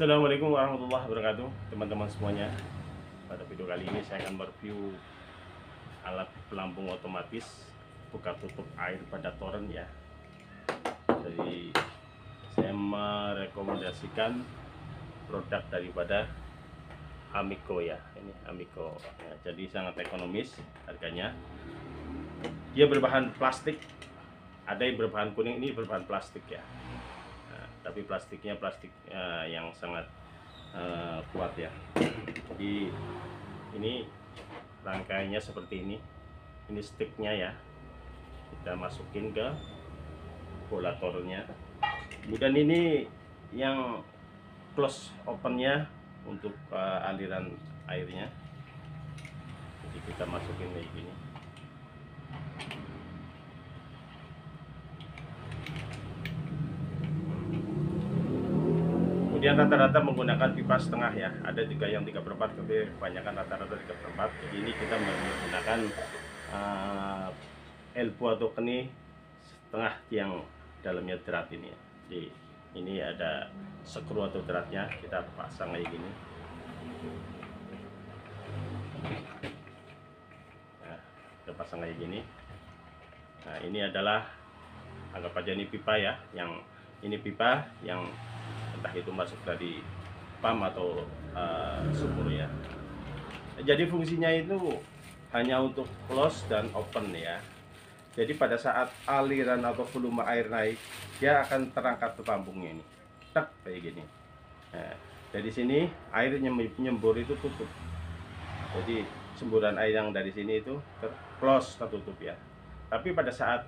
Assalamualaikum warahmatullahi wabarakatuh, teman-teman semuanya. Pada video kali ini saya akan mereview alat pelampung otomatis buka tutup air pada toren ya. Jadi saya merekomendasikan produk daripada Amico ya. Ini Amico ya, jadi sangat ekonomis harganya. Dia berbahan plastik, ada yang berbahan kuning, ini berbahan plastik ya. Tapi plastiknya yang sangat kuat ya. Jadi ini rangkaiannya seperti ini sticknya ya, kita masukin ke bola tornya. Kemudian ini yang close opennya untuk aliran airnya, jadi kita masukin kayak gini. Kemudian rata-rata menggunakan pipa setengah ya, ada juga yang 3/4, tapi kebanyakan rata-rata 3/4. Jadi ini kita menggunakan elbow atau keni setengah yang dalamnya drat ini ya. Jadi ini ada skru atau dratnya, kita pasang kayak gini. Nah, kita pasang kayak gini. Nah, ini adalah, anggap aja ini pipa ya, yang ini pipa yang entah itu masuk dari pump atau sumur ya. Jadi fungsinya itu hanya untuk close dan open ya. Jadi pada saat aliran atau volume air naik, dia akan terangkat ke tampungnya ini, tak kayak gini. Nah, dari sini air nyembur itu tutup. Jadi semburan air yang dari sini itu close, tertutup ya. Tapi pada saat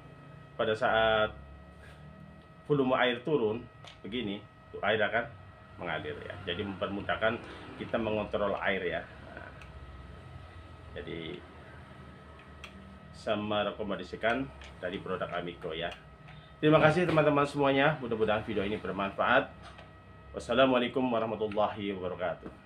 volume air turun begini, air akan mengalir ya. Jadi mempermudahkan kita mengontrol air ya. Nah, jadi saya merekomendasikan dari produk Amico ya. Terima kasih teman-teman semuanya. Mudah-mudahan video ini bermanfaat. Wassalamualaikum warahmatullahi wabarakatuh.